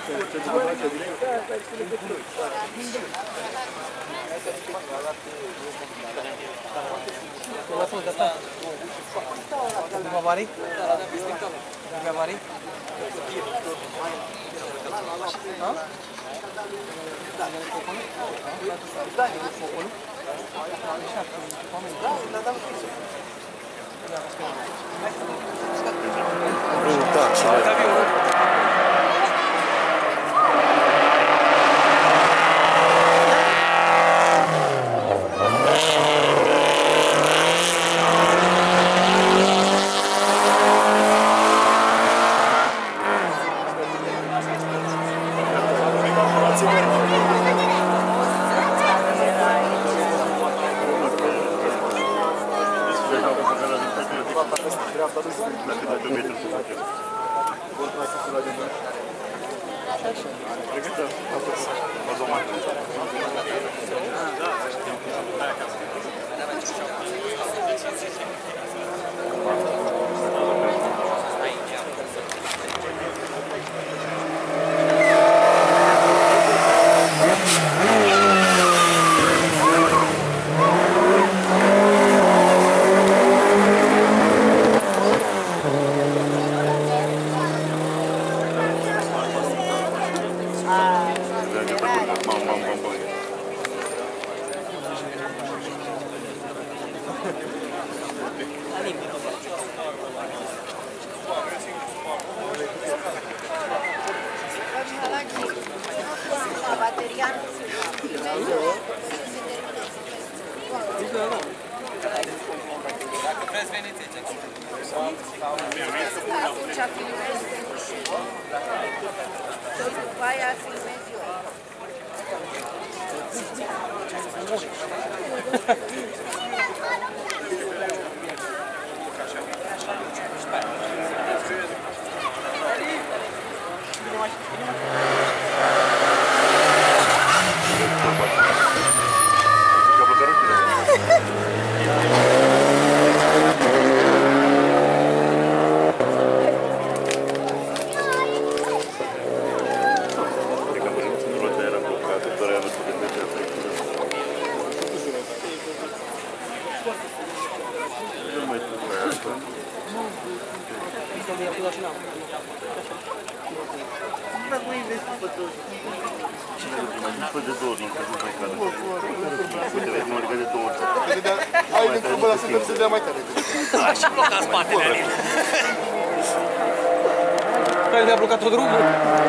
Avarii? Avarii? Dacă vreți, veniți aici. Atunci filmez și după aia filmez eu. Ai pentru că să se dea mai tare. Și bloca spatele alea. Care le-a blocat tot drumul?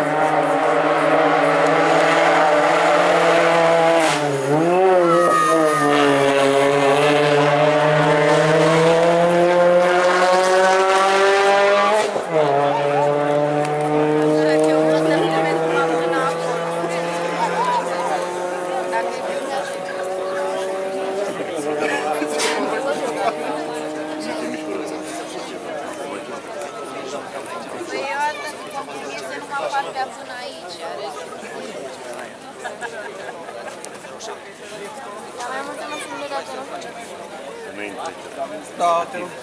Da, te rog.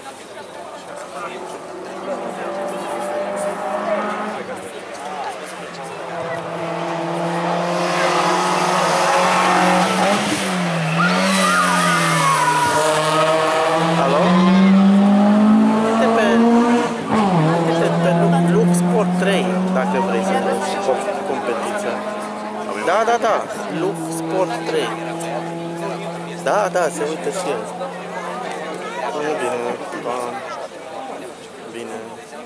Alo? Pe Lux Sport 3, dacă vrei să vezi competiția. Da, Lux Sport 3. Da, se uită și el. Bine.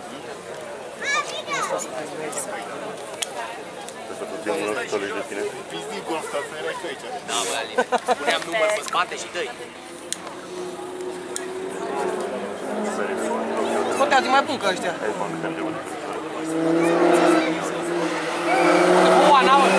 Să putem un colegi de tine. Pizdi golf, dar să erai și aici. Da, bă, Alin. Puneam număr pe spate și dă-i. Poate mai bun ca ăștia. Hai, mă, că-mi trebuie. Cu Ana, mă.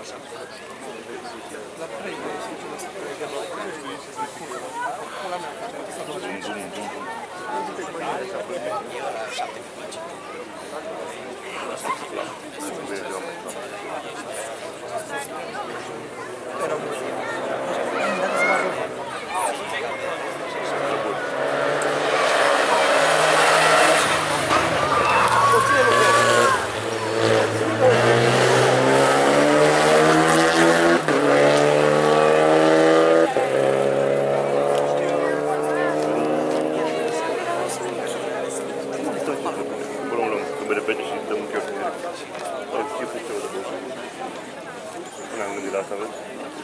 La 3, Eu la 7,5. Repede și dăm un chiar cu direct. Am știu cu ce o dă. Nu am gândit la asta, vezi?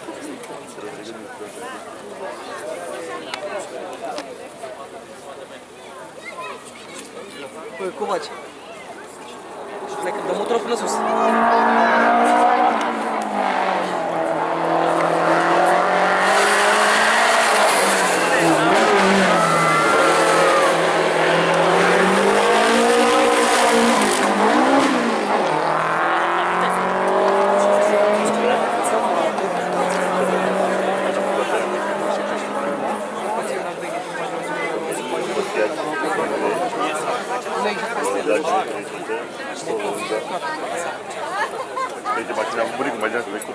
Păi, cum faci? Plecă, dă motorul până sus. Deci, mașina am bunic, imaginează, vei cum.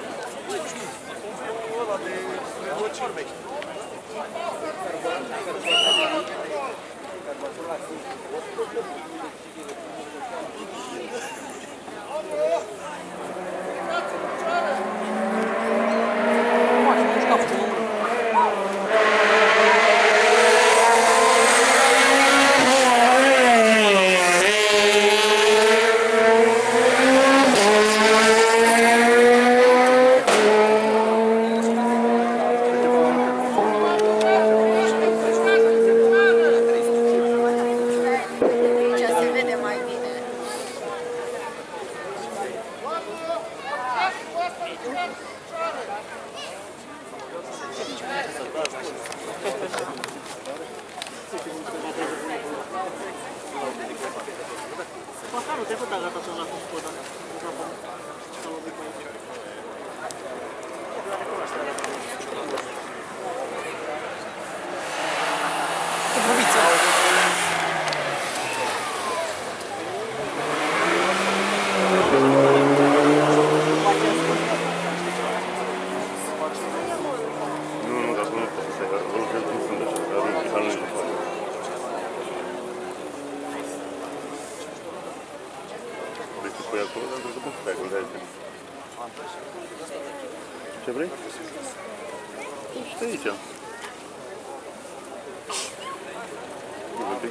Paharul trecut a gata să-l acum Skoda. Ce bubiță! Nu, dar nu pot să fac. Vreau să-l sunt așa, dar nu știu fac. Vrei să pui acolo, dar trebuie să pui acolo, de aici. Ce vrei? Ești aici. Uite.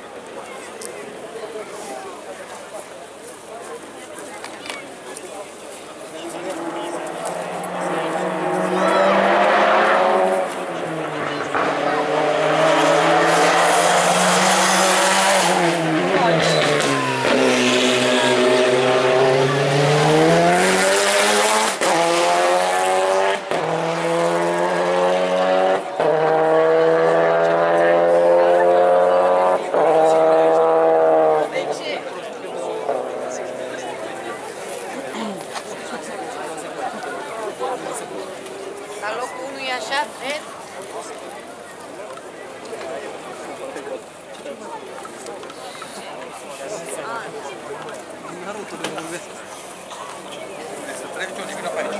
La locul 1 e așa, Fred? Să treci o divină pe aici.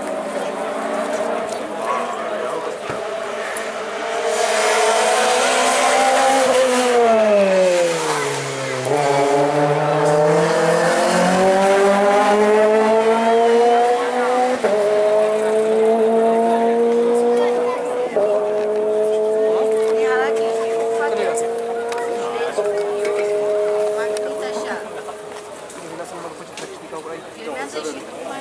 Filmează și tu mai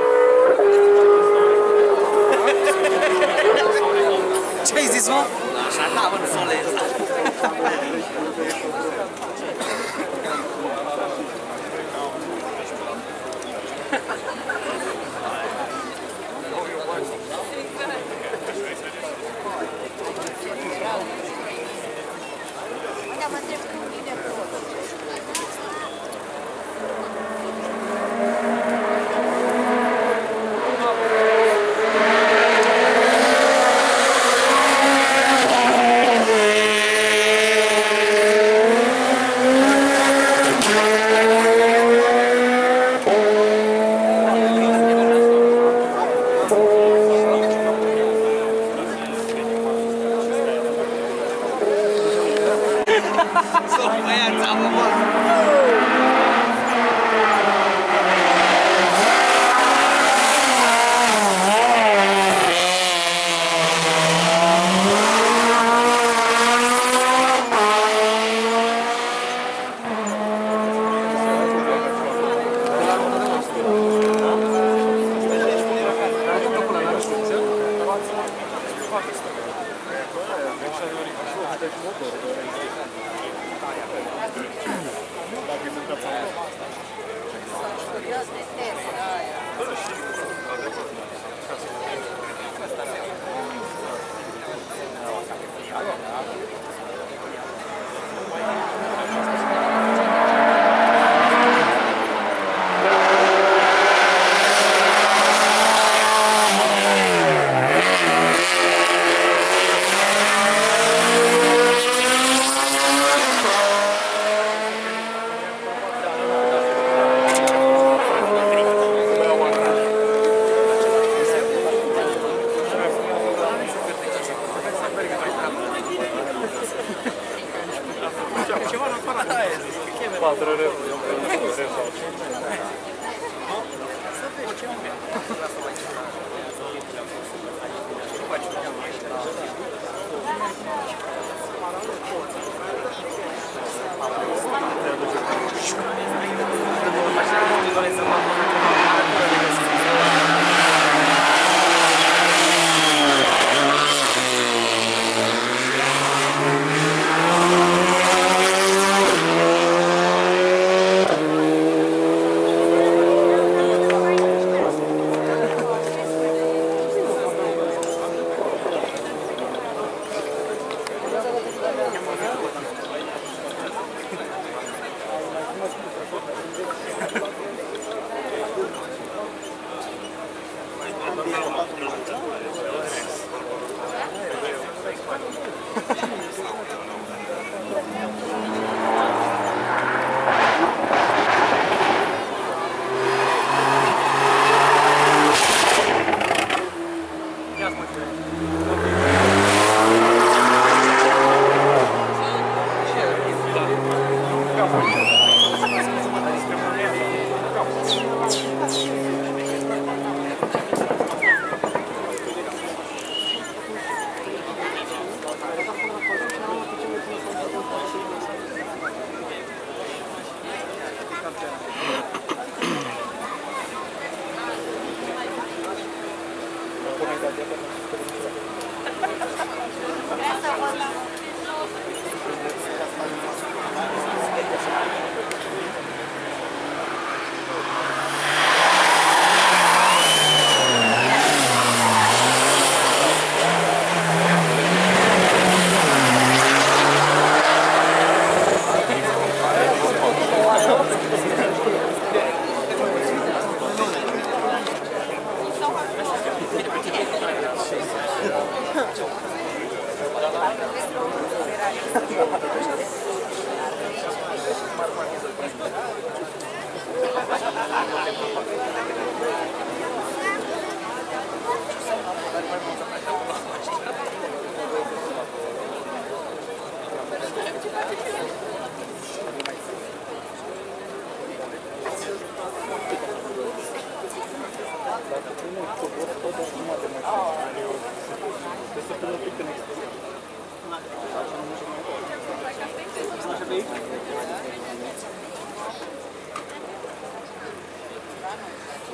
Ce ai zis, mă? 啥大问说嘞？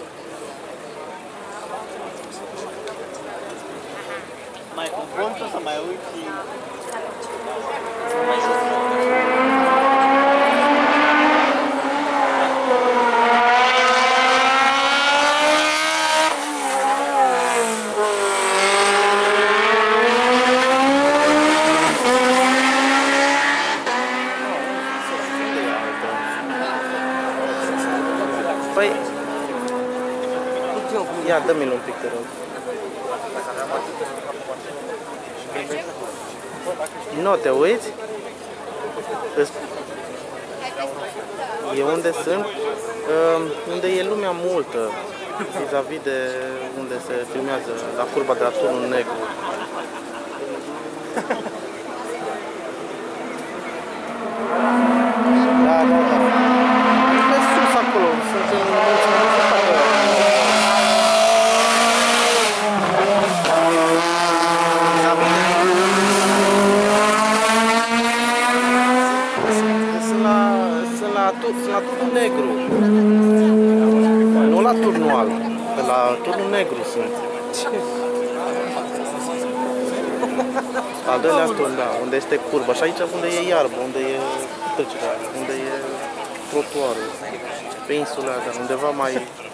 Mai confruntă sau mai Păi, ia, dă-mi-l un pic, te rog. Nu, te uiți? E unde sunt? Unde e lumea multă, vis-a-vis de unde se filmează la curba de la Turnul Negru. Da, da, da. Pe sus acolo, sunt în Sunt la Turnul Negru. Nu la Turnul Alb, la Turnul Negru sunt. Al doilea turn, da, unde este curba. Și aici unde e iarbă, unde e tăcerea, unde e trotuarul. Pe insula aia, undeva mai...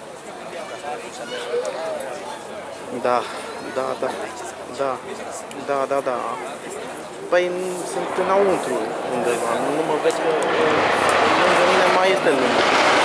Da, da, da, da, da, da, da. Păi sunt înăuntru undeva, nu mă vezi că lângă mine mai este lume.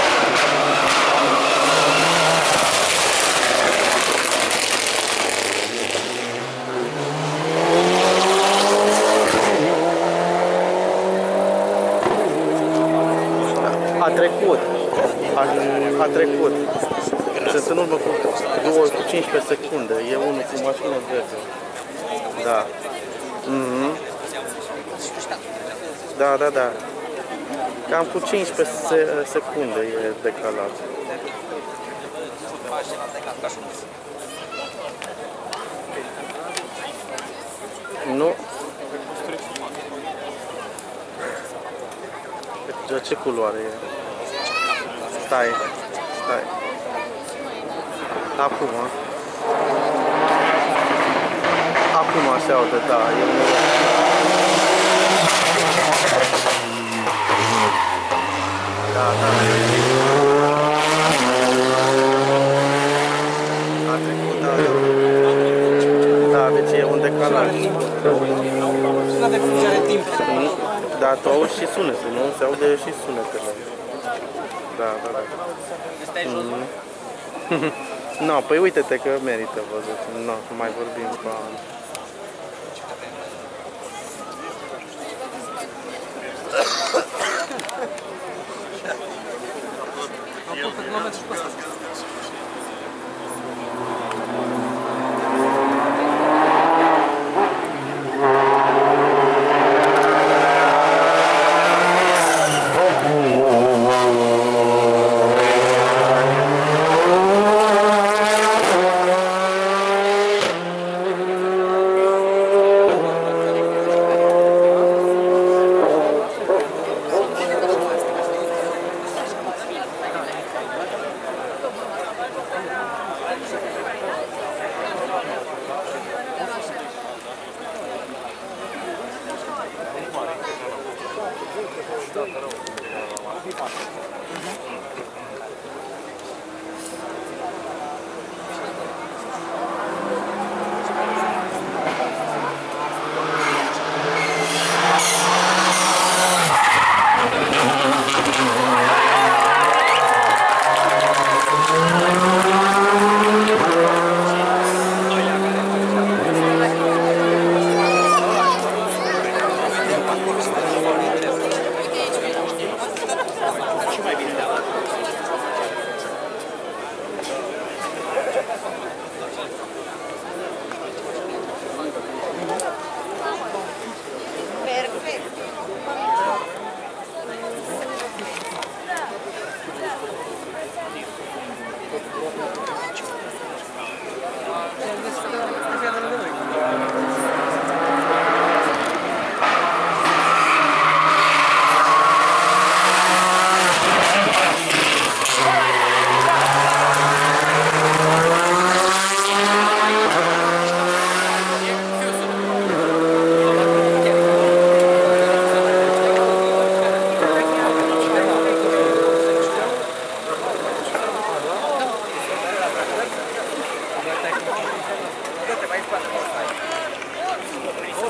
A trecut. A trecut. Sunt în urmă cu 15 secunde. E unul cu mașină verde. Da. Da, da, da. Cam cu 15 secunde e decalat. Nu. De ce culoare e? Stai. Stai. Acum. Acum se aude, da. E un... Da, da. A trecut, da. Da, deci e un decalaj. Nu avem funcționare timp. Da, tu auzi și sunetul, nu? Se aude și sunetele. Da, da, da. Stai jos? No, păi uite-te că merită văzut. No, mai vorbim cu Ana.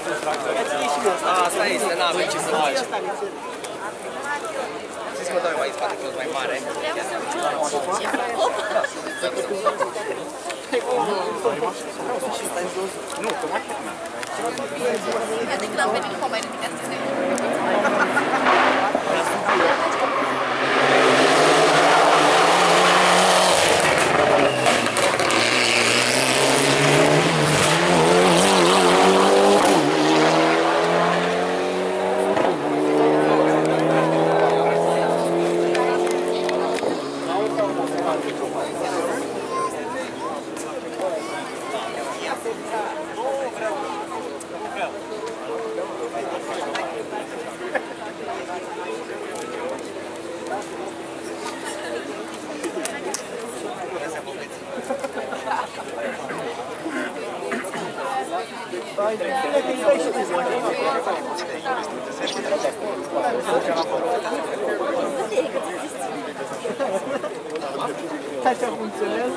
Asta este, n-avem ce să facem. Știți mă dau mai în spate, că e mai mare. Nu, că mai până. Eu de când am venit, nu m-am mai ridicat să zic. Așa funcționează?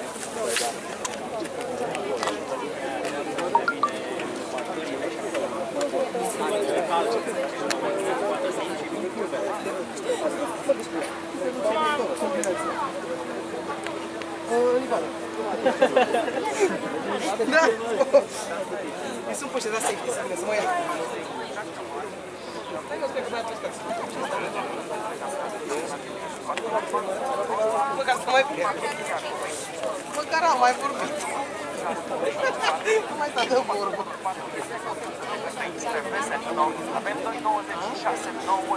Da! Îi sunt puși, da, safety, să mă ia. Stai că spui că mai apăs pe Bă, ca să mai pierd. Măcar am mai vorbit. Nu mai stat de vorbă. Avem 2,26, 9,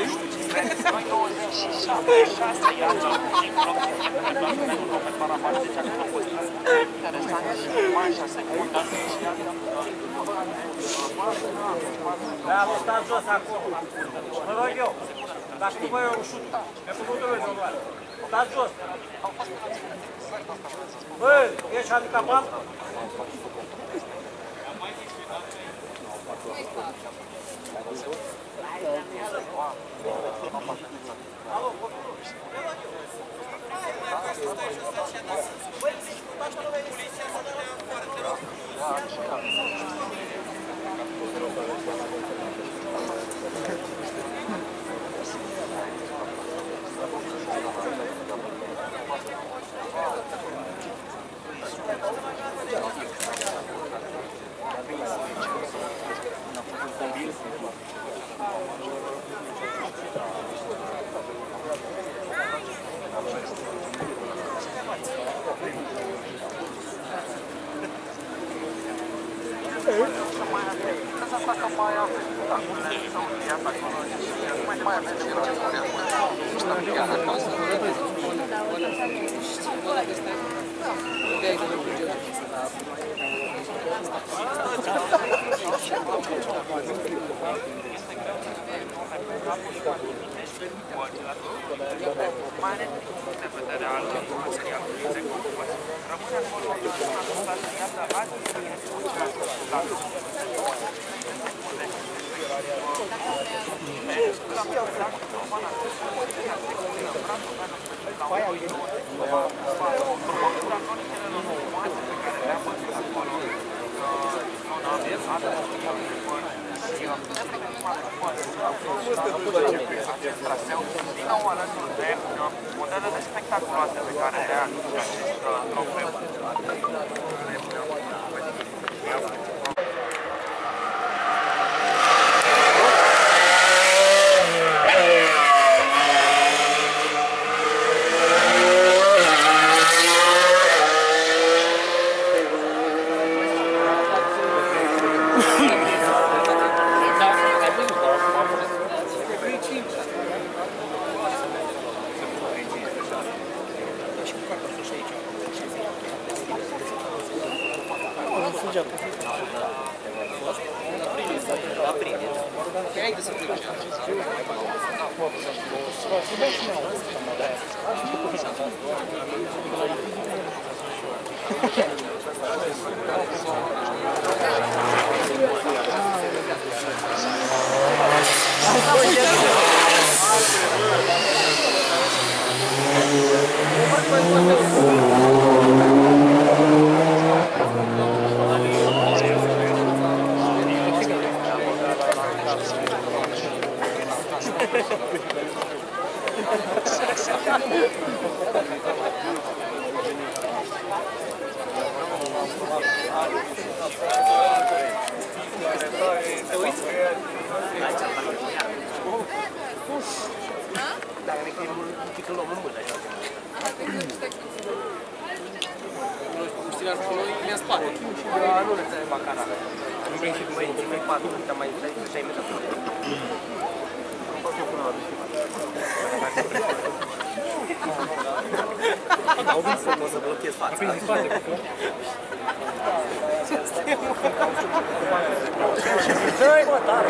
2,26, iată, pe parapartecea că a fost interesant, mai 6 secunde. Da, vă stați jos acolo. Mă rog eu, dacă nu vă e un șut, mi-a făcut lui, domnule. Stați jos. Bă, ești handicapat? Acest traseu, din nou alături de modelele spectaculoase pe care le aduce acest trofeu. Te uiți? Dacă ne chem un pic în luăm în mână. Nu știu, ar fi noi mi-a spate. Nu ne ține bacara. Nu vrei și tu mai ții mai patru, dar mai stai mai dată. Au venit să pot să blochez fața. Ce stai, mă? Dă-i, mă, tare!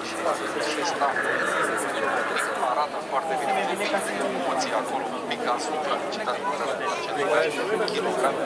arată foarte bine. Emoții acolo, un pic asupra, kilograme.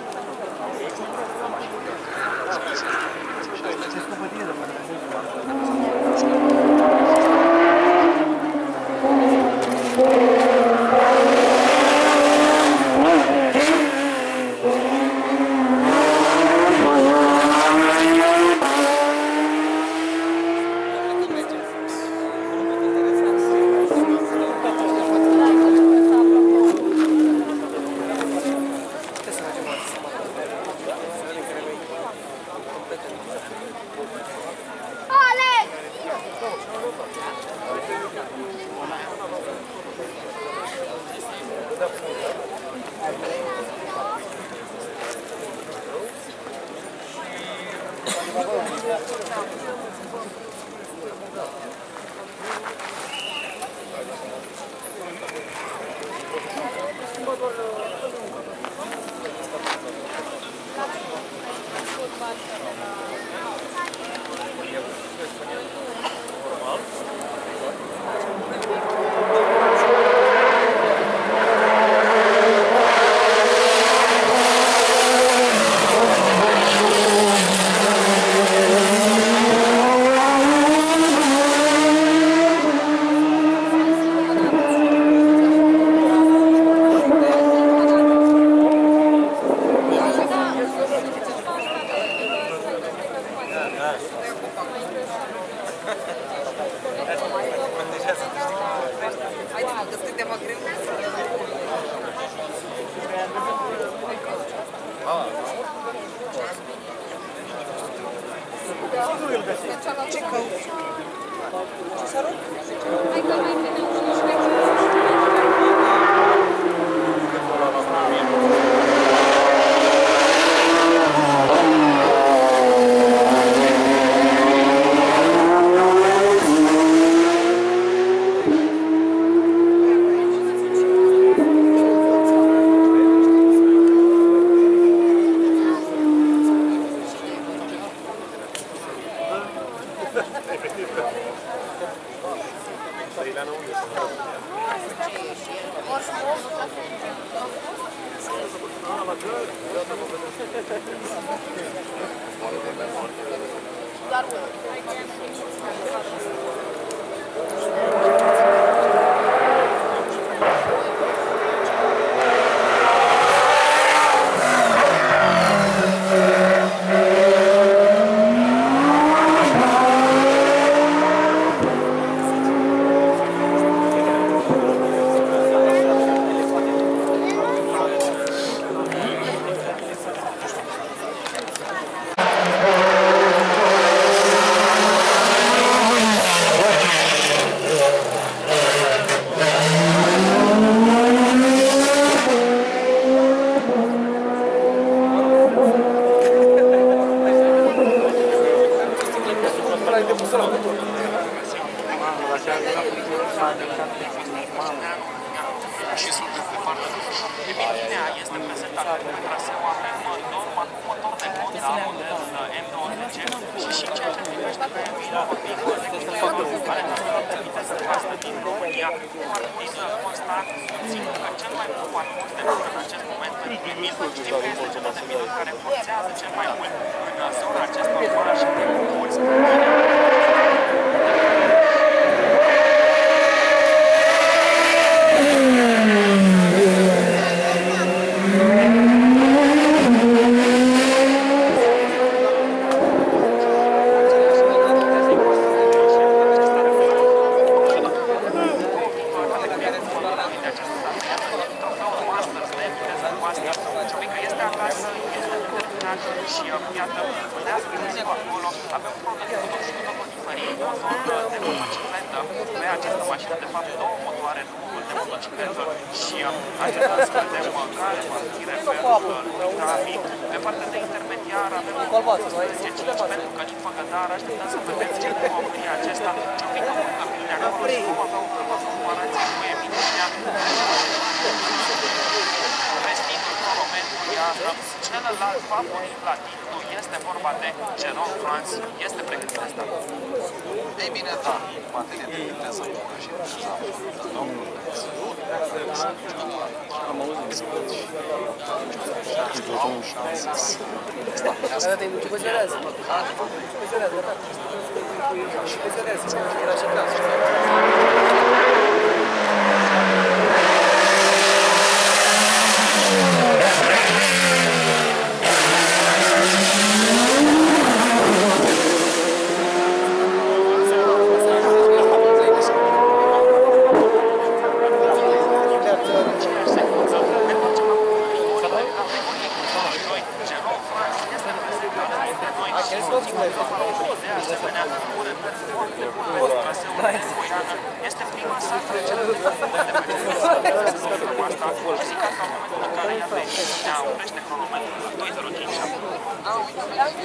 Ce cauți? Ce sărut? Și sunt departe. Emisiunea este prezentată pe traseu avem două motor de Honda, model M20 și în ceea ce privește pe viitorul care transmite viteză față din România, parcurs constant, ținând că cel mai mult parcurs de lucru în acest moment pentru Emil, știm că este cel de pilot care forțează cel mai mult în zona acestor orașe de mulți. Și iată, vedeați că zic acolo, avem un produs și cu totul diferit, motor de motocicletă, pe această mașină, de fapt, două motoare de motocicletă și acesta scădem care mărtire pe Trafic. Pe partea de intermediar avem un G5 pentru că din Făgădar așteptăm să vedem ce cum va fi acesta, ce o mică muncă bine acolo și vom avea o comparație cu emisiunea. Restinul momentului iară, celălalt favorit la titlu este vorba de Jérôme France, este pregătit de start. Ei bine, da, materie de viteză bună și am auzit să văd și au șanse să Arată-i ce păzerează. Ce păzerează, arată. Și păzerează. Era și cazul. Este prima sa trecere de asta și zic asta în momentul în care ea te oprește cronometrul la 2:05. Da, uite,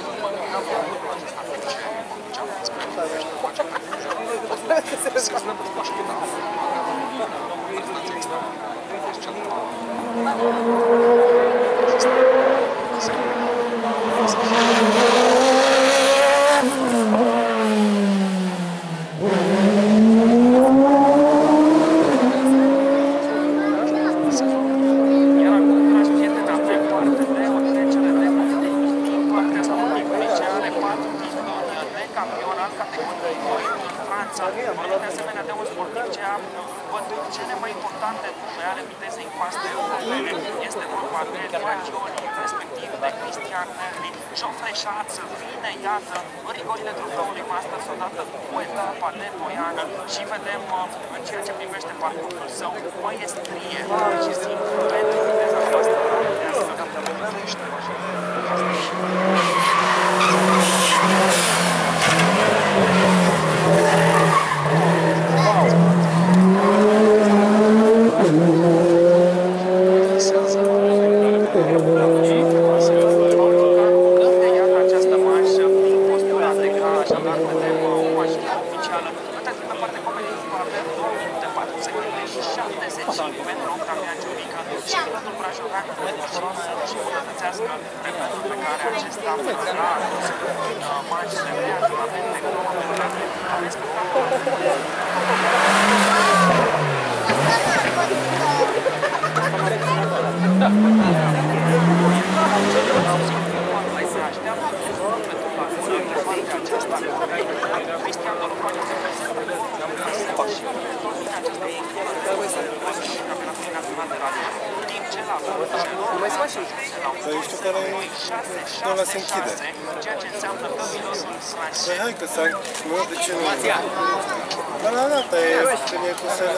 vorbim de asemenea de un sportiv ce a bătut cele mai importante nume ale vitezei paste europene. Este vorba de Fagioli, respectiv de Cristian Nerli. Geoffrey Schatz vine, iată, în rigorile trofeului Masters odată cu etapa lepoiană și vedem în ceea ce privește parcursul său maestrie și simt pentru viteza noastră pentru Octavian Ciurică și pilotul brașovean să-și îmbunătățească repetul pe care acesta l-a adus în matchele neajunamente cronometrate ale spectacolului. Cristian Dorfani se prezentă și Păi știu că nu la se închide. Păi hai că s-a... Nu, de ce nu? Da, da, da, pe când e cu sele...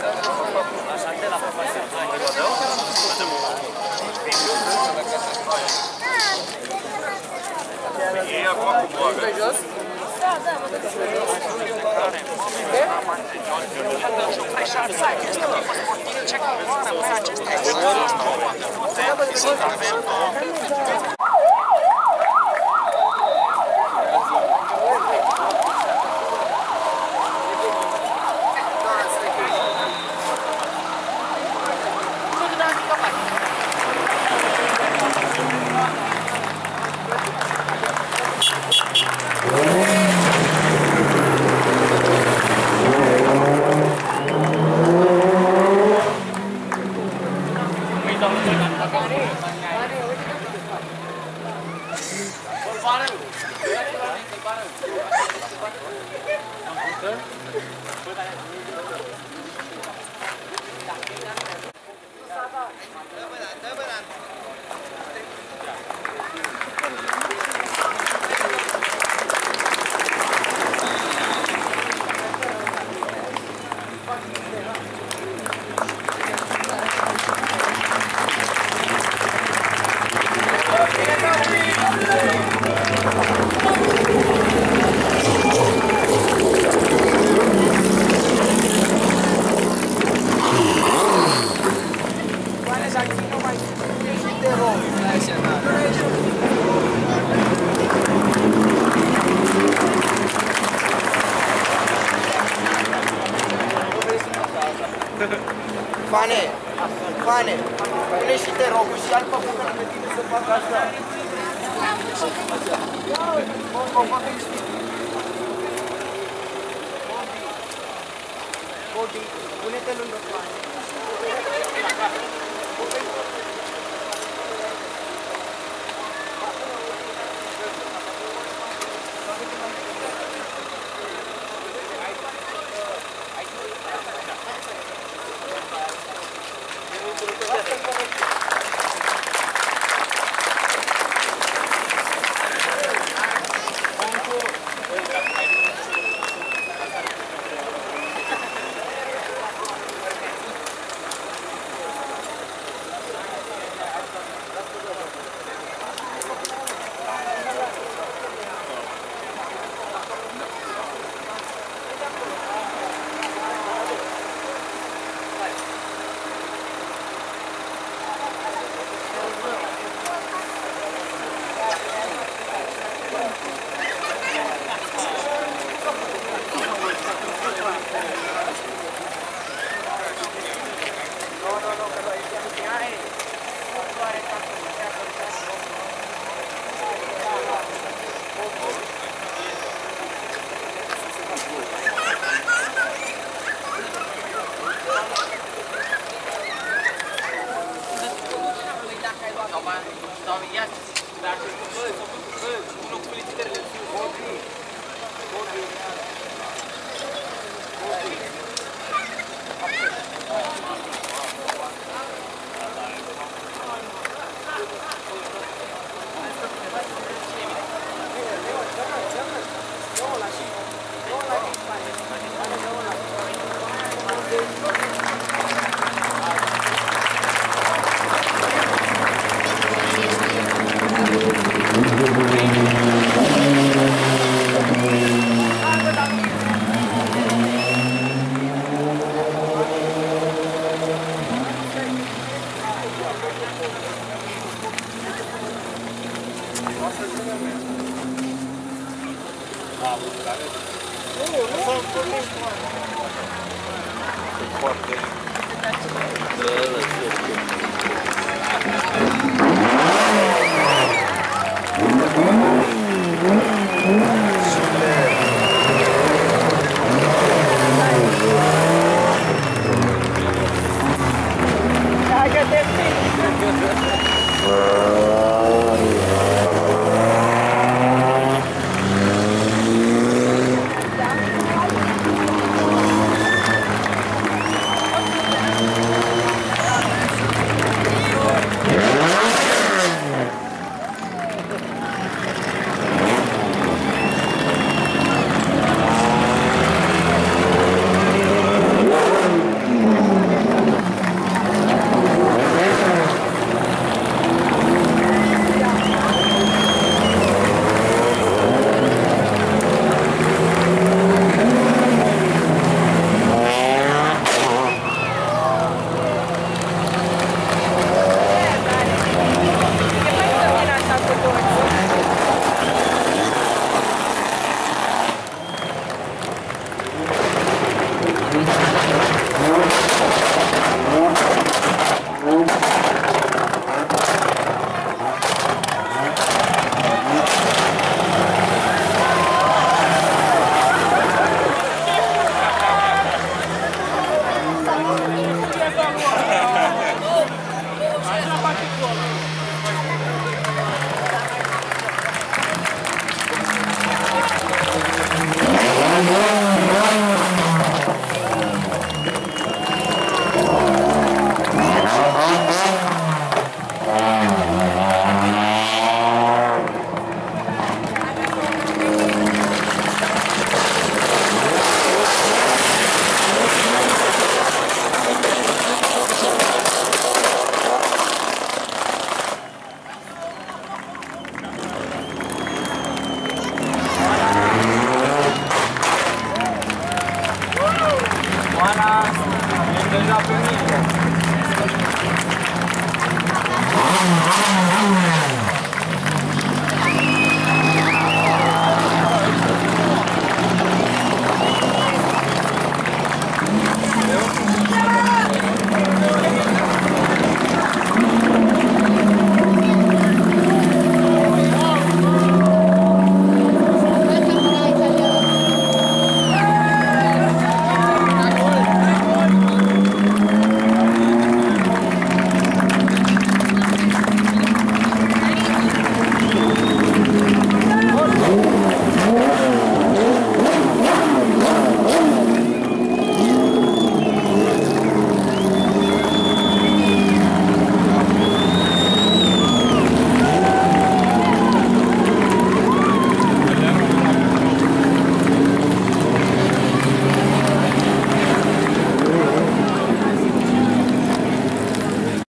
E acum cu boagă. Pe jos? Da, da, mă duc pe jos. Fane, pune și te rog și al făcut că pe tine să facă așa. Pune-te lângă coane. Deja pe mine.